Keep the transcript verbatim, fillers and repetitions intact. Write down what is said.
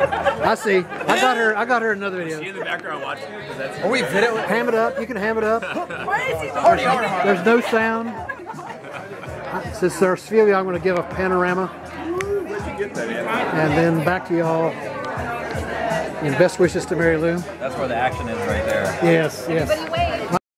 I see. I got her. I got her another video. Is she in the background watching it? Because that's. Are we video? Ham it up. You can ham it up. Hardy, hardy, hardy. There's no sound. Since there's a few of you, I'm going to give a panorama. And then back to y'all. And best wishes to Mary Lou. That's where the action is right there. Yes, yes. Everybody wait.